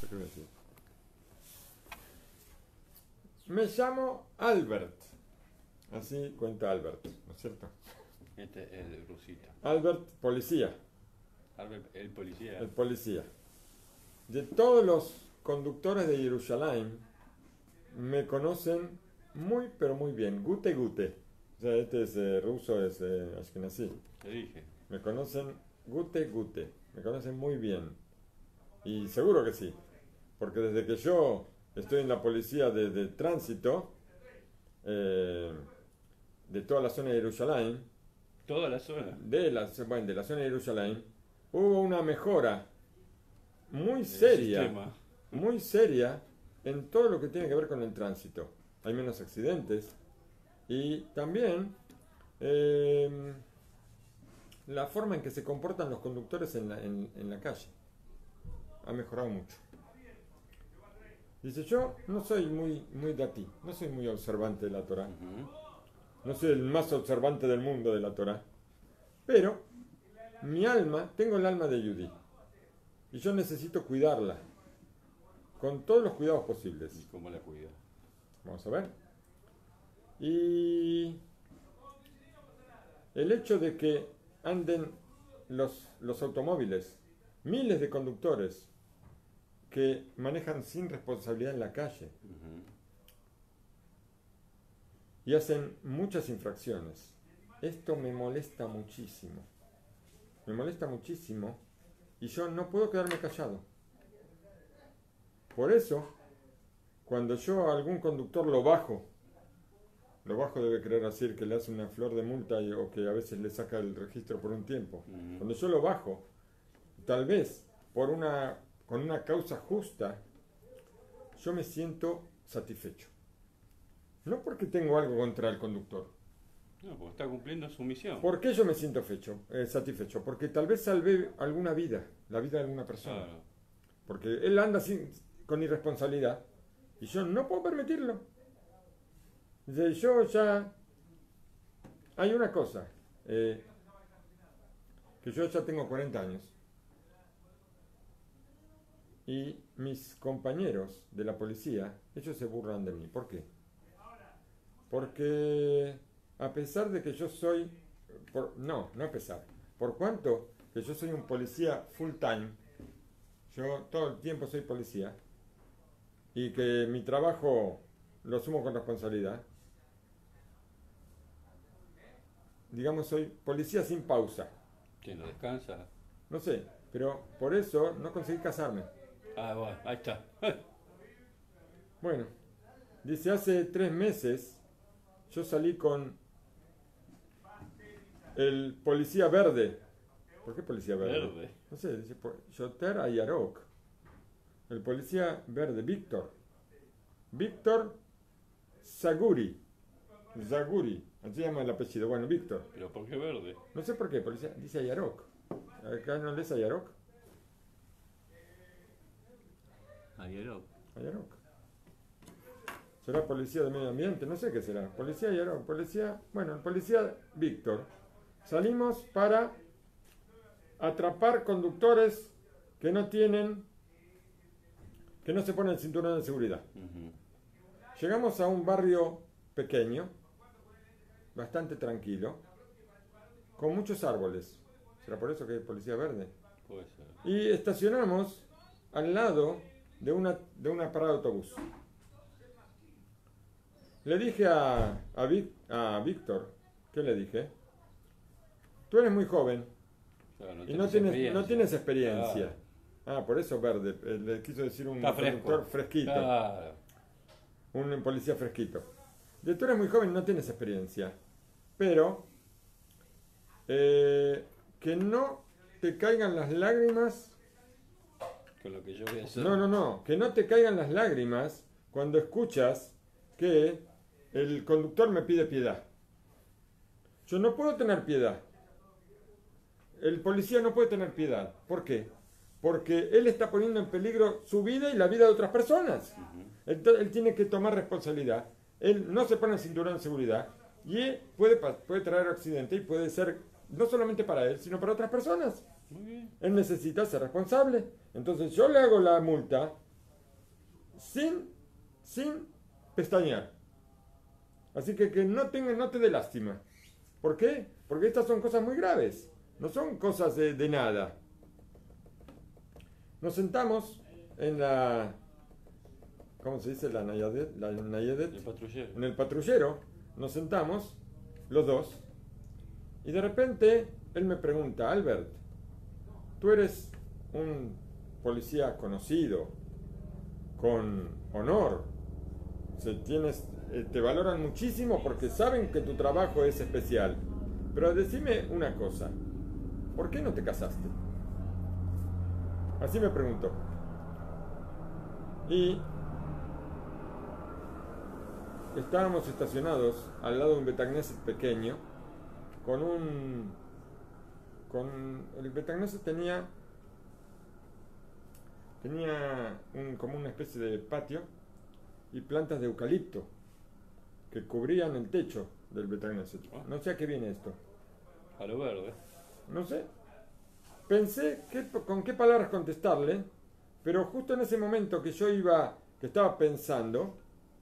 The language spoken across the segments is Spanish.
sé qué decir. Me llamo Albert. Así cuenta Albert, ¿no es cierto? Este es el rusito. Albert, policía. El policía. El policía. De todos los conductores de Jerusalén me conocen muy, pero muy bien. Gute, gute. O sea, este es ruso, es ashkenazí. Te dije. Me conocen gute, gute. Me conocen muy bien. Y seguro que sí. Porque desde que yo estoy en la policía de tránsito, de toda la zona de Jerusalén, Toda la zona. de la zona de Jerusalén, hubo una mejora muy El seria, sistema. muy seria en todo lo que tiene que ver con el tránsito. Hay menos accidentes y también la forma en que se comportan los conductores en la calle ha mejorado mucho. Dice, yo no soy muy datí, no soy muy observante de la Torá, no soy el más observante del mundo de la Torá, pero mi alma, tengo el alma de Yudí y yo necesito cuidarla con todos los cuidados ¿Y posibles. cómo la cuida? Vamos a ver. Y el hecho de que anden los automóviles, miles de conductores que manejan sin responsabilidad en la calle y hacen muchas infracciones, esto me molesta muchísimo. Me molesta muchísimo y yo no puedo quedarme callado. Por eso, cuando yo a algún conductor lo bajo debe querer decir que le hace una flor de multa o que a veces le saca el registro por un tiempo. Cuando yo lo bajo, tal vez con una causa justa, yo me siento satisfecho. No porque tengo algo contra el conductor. No, porque está cumpliendo su misión. ¿Por qué yo me siento satisfecho? Porque tal vez salvé alguna vida, la vida de alguna persona. Claro. Porque él anda con irresponsabilidad y yo no puedo permitirlo. Dice, yo ya... Hay una cosa, que yo ya tengo 40 años y mis compañeros de la policía, ellos se burlan de mí. ¿Por qué? Porque a pesar de que yo soy... no a pesar. Por cuanto que yo soy un policía full time, yo todo el tiempo soy policía y que mi trabajo lo asumo con responsabilidad. Digamos, soy policía sin pausa. ¿Que no descansa? No sé, pero por eso no conseguí casarme. Ah, bueno, ahí está. Bueno, dice, hace 3 meses yo salí con el policía verde. ¿Por qué policía verde? Verde. No sé, dice Yoter Ayarok. El policía verde, Víctor. Víctor Zaguri. Así se llama el apellido. Bueno, Víctor. ¿Pero por qué verde? No sé por qué, policía, dice Ayarok. Acá no lees Ayarok. Ayarok. Ayarok. ¿Será policía de medio ambiente? No sé qué será. Policía Ayarok. Bueno, el policía Víctor. Salimos para atrapar conductores que no se ponen el cinturón de seguridad. Llegamos a un barrio pequeño, bastante tranquilo, con muchos árboles. ¿Será por eso que hay policía verde? Puede ser. Y estacionamos al lado de una parada de autobús. Le dije a Víctor, ¿qué le dije? Tú eres muy joven Claro, y no tienes experiencia. Claro. Ah, por eso verde. Le quiso decir un Está fresco. conductor fresquito. Claro. Un policía fresquito. Tú eres muy joven y no tienes experiencia. Pero que no te caigan las lágrimas. Con lo que yo voy a hacer. No. Que no te caigan las lágrimas cuando escuchas que el conductor me pide piedad. Yo no puedo tener piedad. El policía no puede tener piedad. ¿Por qué? Porque él está poniendo en peligro su vida y la vida de otras personas. Entonces, él tiene que tomar responsabilidad. Él no se pone el cinturón de seguridad y puede traer accidente y puede ser no solamente para él, sino para otras personas. Muy bien. Él necesita ser responsable. Entonces yo le hago la multa sin pestañear. Así que no te dé lástima. ¿Por qué? Porque estas son cosas muy graves. No son cosas de nada. Nos sentamos en la... ¿Cómo se dice? La Nayadet. El patrullero. En el patrullero. Nos sentamos, los dos. Y de repente, él me pregunta, Albert, tú eres un policía conocido, con honor. Te valoran muchísimo porque saben que tu trabajo es especial. Pero decime una cosa, ¿por qué no te casaste? Así me preguntó. Y estábamos estacionados al lado de un Betagneset pequeño, el Betagneset tenía como una especie de patio y plantas de eucalipto que cubrían el techo del Betagneset. No sé a qué viene esto. A lo verde. No sé. Pensé con qué palabras contestarle, pero justo en ese momento que estaba pensando,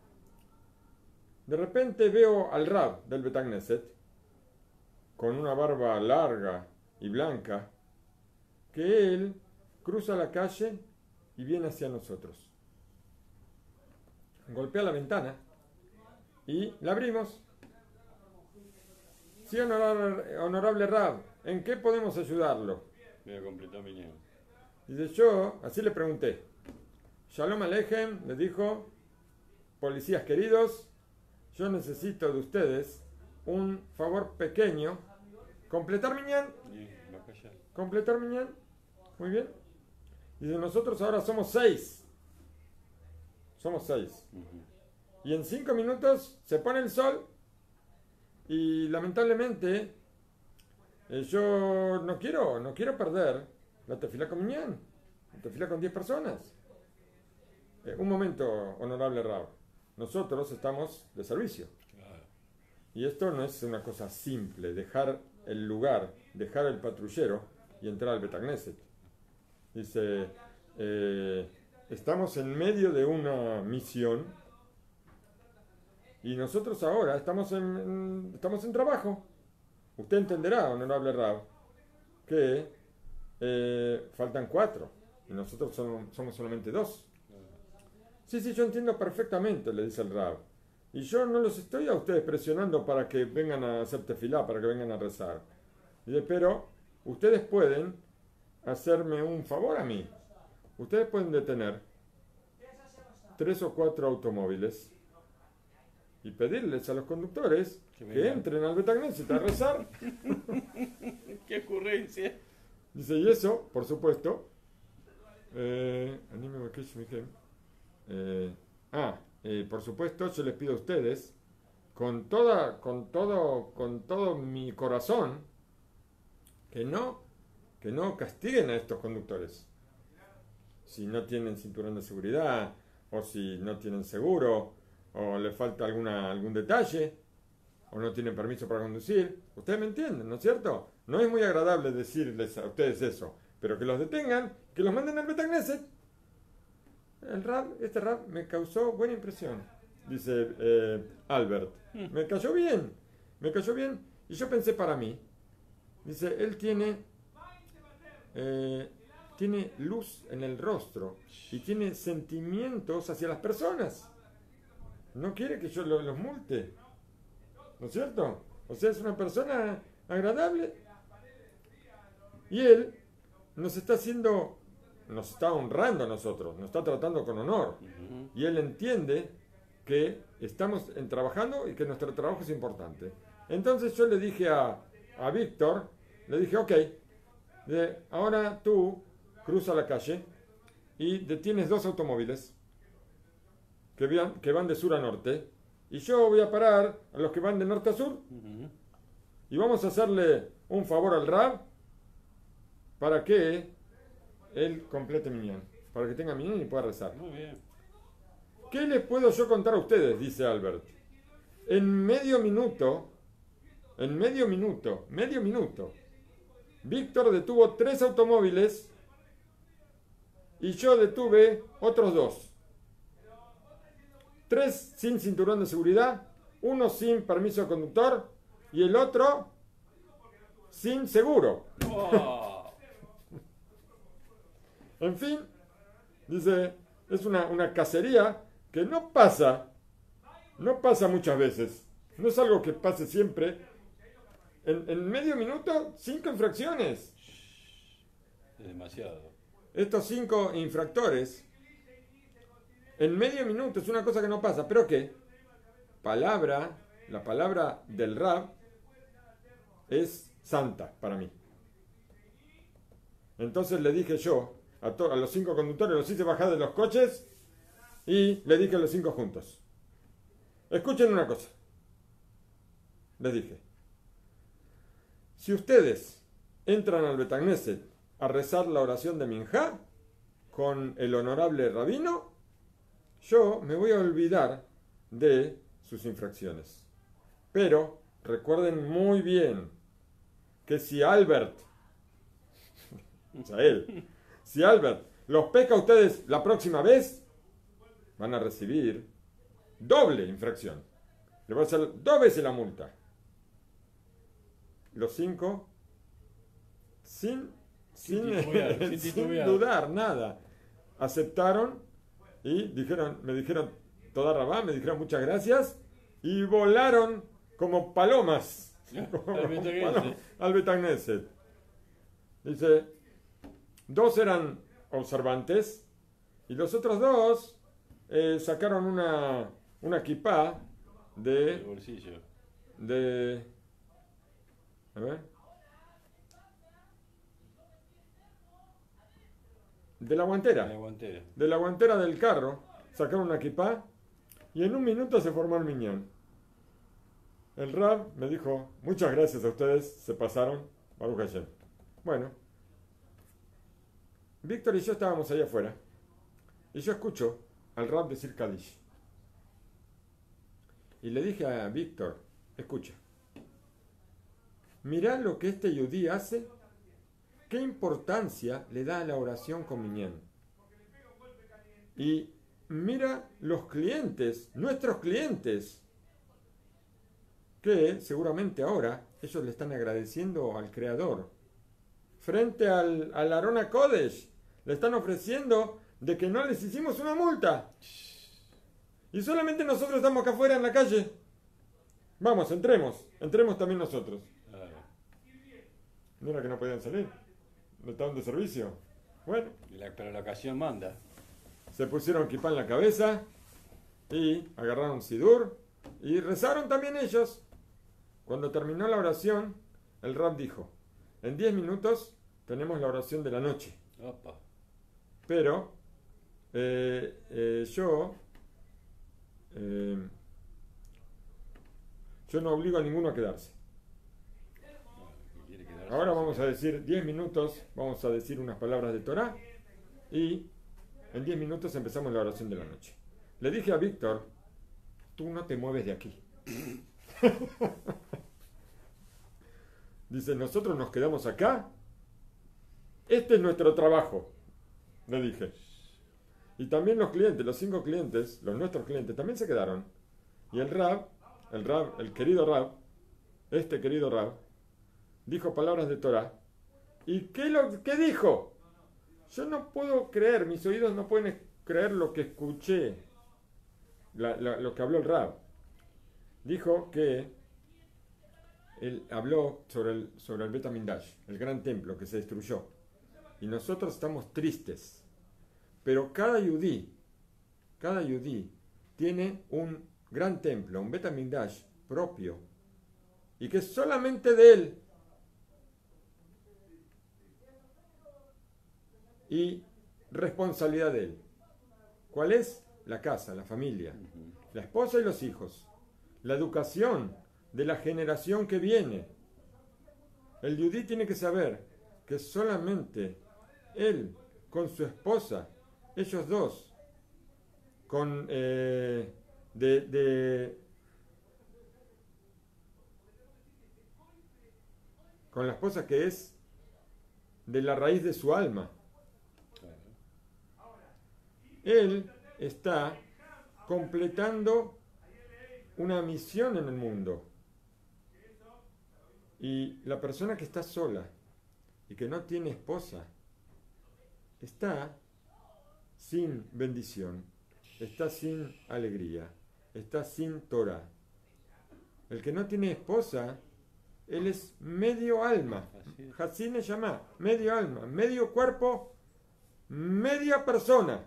de repente veo al Rab del Betagneset con una barba larga y blanca, que él cruza la calle y viene hacia nosotros. Golpea la ventana y la abrimos. Sí, honorable Rab, ¿en qué podemos ayudarlo? Voy a completar mi niño. Dice, así le pregunté. Shalom Aleichem, le dijo, policías queridos, yo necesito de ustedes un favor pequeño. ¿Completar Minyan? ¿Completar Minyan? Muy bien. Dice, nosotros ahora somos 6. Somos 6. Y en 5 minutos se pone el sol y lamentablemente yo no quiero perder la tefilá con Minyan, la tefilá con 10 personas. Un momento, honorable Rab. Nosotros estamos de servicio. Claro. Y esto no es una cosa simple, dejar el lugar, dejar el patrullero y entrar al Betagneset. Dice, estamos en medio de una misión y nosotros ahora estamos en trabajo. Usted entenderá, honorable Rab, que faltan 4 y nosotros somos solamente 2. Sí, yo entiendo perfectamente, le dice el Rab. Y yo no los estoy a ustedes presionando para que vengan a hacer tefilá, para que vengan a rezar. Dice, pero ustedes pueden hacerme un favor a mí. Ustedes pueden detener 3 o 4 automóviles y pedirles a los conductores que entren al Betagneset a rezar. ¡Qué ocurrencia! Dice, y eso, por supuesto, por supuesto, yo les pido a ustedes, con todo mi corazón, que no castiguen a estos conductores. Si no tienen cinturón de seguridad, o si no tienen seguro, o les falta algún detalle, o no tienen permiso para conducir. Ustedes me entienden, ¿no es cierto? No es muy agradable decirles a ustedes eso, pero que los detengan, que los manden al Betagneset. Este Rab me causó buena impresión, dice Albert. Me cayó bien, y yo pensé para mí, dice, él tiene luz en el rostro y tiene sentimientos hacia las personas. No quiere que yo los multe, ¿no es cierto? O sea, es una persona agradable y él nos está honrando a nosotros, nos está tratando con honor. Y él entiende que estamos trabajando y que nuestro trabajo es importante. Entonces yo le dije a Víctor, le dije, ok, ahora tú cruza la calle y detienes 2 automóviles que van de sur a norte, y yo voy a parar a los que van de norte a sur, y vamos a hacerle un favor al Rab para que él complete Minyan, para que tenga Minyan y pueda rezar. Muy bien. ¿Qué les puedo yo contar a ustedes? Dice Albert. En medio minuto, Víctor detuvo 3 automóviles y yo detuve otros 2. 3 sin cinturón de seguridad, uno sin permiso de conductor y el otro sin seguro. ¡Wow! En fin, dice, es una cacería que no pasa muchas veces. No es algo que pase siempre. En medio minuto, 5 infracciones. Es demasiado. Estos 5 infractores, en medio minuto, es una cosa que no pasa. ¿Pero qué? La palabra del Rab es santa para mí. Entonces le dije yo a los 5 conductores, los hice bajar de los coches y le dije a los 5 juntos. Escuchen una cosa. Les dije. Si ustedes entran al Bet Knesset a rezar la oración de Minjá con el honorable rabino, yo me voy a olvidar de sus infracciones. Pero recuerden muy bien que si Albert, o sea él, si Albert los pesca a ustedes la próxima vez, van a recibir doble infracción. Le va a hacer 2 veces la multa. Los 5, sin dudar, nada, aceptaron y me dijeron toda rabá, me dijeron muchas gracias y volaron como palomas al Bet Knesset. Dice, 2 eran observantes y los otros 2 sacaron una kipá El bolsillo. A ver. De la guantera. La guantera. De la guantera del carro. Sacaron una kipá y en un minuto se formó el minyan. El Rab me dijo, muchas gracias a ustedes, se pasaron. Baruch Hashem. Bueno. Víctor y yo estábamos allá afuera. Y yo escucho al Rab decir Kadish. Y le dije a Víctor, escucha. Mirá lo que este yudí hace, qué importancia le da a la oración con minyan. Y mira los clientes, nuestros clientes, que seguramente ahora ellos le están agradeciendo al Creador. Frente al Arona Kodesh, le están ofreciendo de que no les hicimos una multa. Y solamente nosotros estamos acá afuera en la calle. Vamos, entremos también nosotros. ¿No era que no podían salir? ¿No estaban de servicio? Bueno. Pero la ocasión manda. Se pusieron kipá en la cabeza y agarraron sidur y rezaron también ellos. Cuando terminó la oración, el Rab dijo, en 10 minutos tenemos la oración de la noche. Opa. Pero yo no obligo a ninguno a quedarse. Ahora vamos a decir 10 minutos, vamos a decir unas palabras de Torah y en 10 minutos empezamos la oración de la noche. Le dije a Víctor, tú no te mueves de aquí. Dice, nosotros nos quedamos acá. Este es nuestro trabajo, le dije. Y también los clientes, los 5 clientes, los nuestros clientes, también se quedaron. Y el querido Rab, este querido Rab, dijo palabras de Torah. ¿Y qué dijo? Yo no puedo creer, mis oídos no pueden creer lo que escuché, lo que habló el Rab. Dijo que él habló sobre el Bet HaMikdash, el gran templo que se destruyó. Y nosotros estamos tristes. Pero cada yudí tiene un gran templo, un Bet HaMikdash propio. Y que solamente de él. Y responsabilidad de él. ¿Cuál es? La casa, la familia, la esposa y los hijos. La educación de la generación que viene. El yudí tiene que saber que solamente él, con su esposa, ellos dos, con con la esposa que es de la raíz de su alma. Él está completando una misión en el mundo. Y la persona que está sola y que no tiene esposa está sin bendición, está sin alegría, está sin Torah. El que no tiene esposa, él es medio alma. Hassine llama medio alma, medio cuerpo, media persona.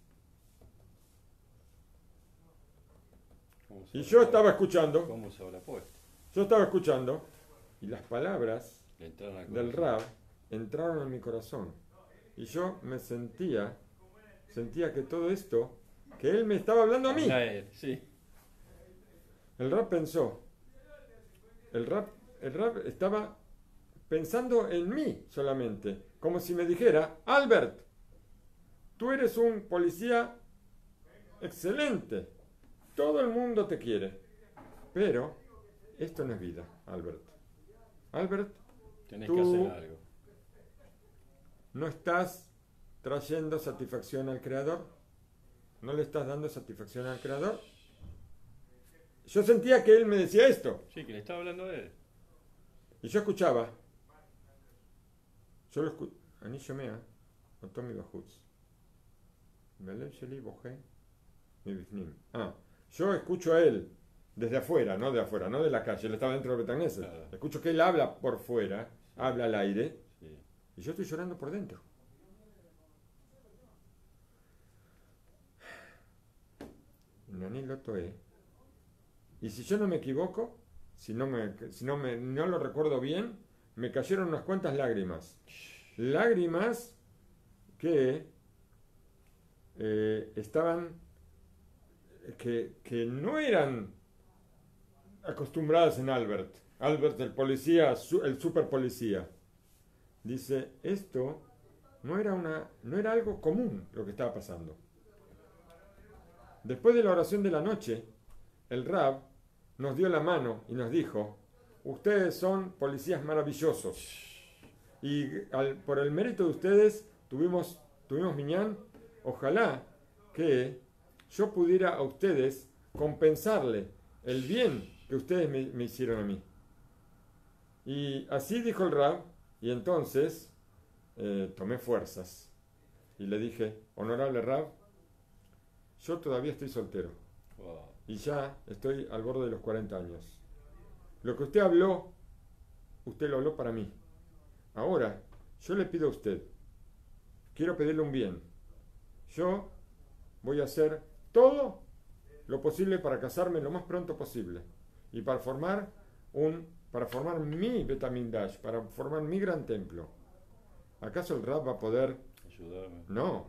Y yo estaba escuchando. ¿Cómo se habrá puesto? Yo estaba escuchando y las palabras Le entraron al del corazón. Rab entraron en mi corazón. Y yo me sentía que todo esto, que él me estaba hablando a mí. A él, sí. El Rab pensó, el Rab estaba pensando en mí solamente, como si me dijera, Albert, tú eres un policía excelente, todo el mundo te quiere, pero esto no es vida, Albert. Albert, Tenés tú que hacer algo. no estás trayendo satisfacción al Creador, no le estás dando satisfacción al Creador. Yo sentía que él me decía esto, Sí, que le estaba hablando a él. y yo escuchaba. Yo lo escucho. אני שומע אותו מבחוץ. והלב שלי בוכה מבפנים. Yo escucho a él desde afuera, no de la calle. Él estaba dentro del Betagnés. Claro. Escucho que él habla por fuera, habla al aire, Sí. y yo estoy llorando por dentro. Naní lo toé. Y si yo no me equivoco, no lo recuerdo bien, me cayeron unas cuantas lágrimas. Lágrimas que que no eran acostumbradas en Albert. Albert, el policía, el super policía. Dice, esto no era algo común lo que estaba pasando. Después de la oración de la noche, el Rab nos dio la mano y nos dijo, ustedes son policías maravillosos. Y por el mérito de ustedes tuvimos minyan. Ojalá que yo pudiera a ustedes compensarle el bien que ustedes me hicieron a mí. Y así dijo el Rab, y entonces tomé fuerzas y le dije, honorable Rab, yo todavía estoy soltero Wow. y ya estoy al borde de los 40 años. Lo que usted habló, usted lo habló para mí. Ahora, yo le pido a usted, quiero pedirle un bien. Yo voy a hacer todo lo posible para casarme lo más pronto posible y para formar mi Betamigdash, para formar mi gran templo. ¿Acaso el Rab va a poder? Ayudarme. No.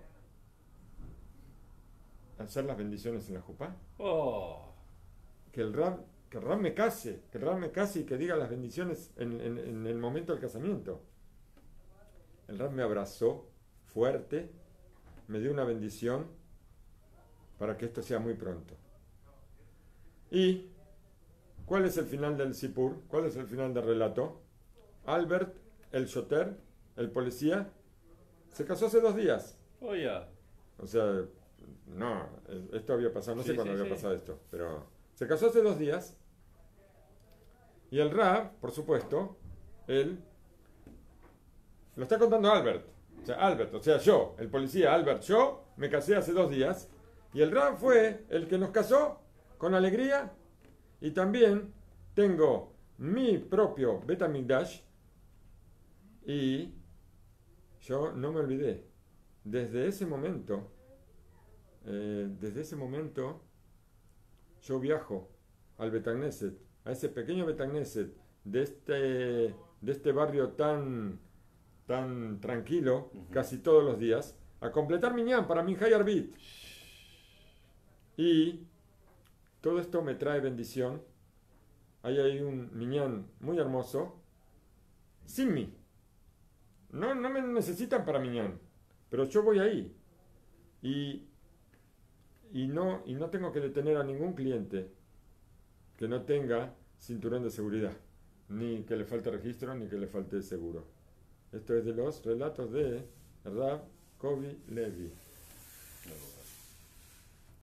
Hacer las bendiciones en la jupá. Oh. Que el Rab me case, y que diga las bendiciones en el momento del casamiento. El Rab me abrazó fuerte, me dio una bendición para que esto sea muy pronto. ¿Y cuál es el final del Sipur? ¿Cuál es el final del relato? Albert, el shoter, el policía, se casó hace 2 días. Oh, ya. O sea, no, esto había pasado, no sé Sí, cuándo sí, había sí. pasado esto, pero se casó hace 2 días. Y el Rab, por supuesto, él lo está contando Albert. O sea, yo, el policía Albert, yo me casé hace 2 días. Y el Rab fue el que nos casó con alegría. Y también tengo mi propio Betamigdash. Y yo no me olvidé. Desde ese momento, yo viajo al Betagneset, a ese pequeño Betagneset de este barrio tan tranquilo, casi todos los días, a completar minyan para Minjay Arbit. Y todo esto me trae bendición. Ahí hay un minyan muy hermoso, sin mí. No me necesitan para minyan, pero yo voy ahí. Y no tengo que detener a ningún cliente que no tenga cinturón de seguridad, ni que le falte registro, ni que le falte seguro. Esto es de los relatos de Rab Kovi Levi.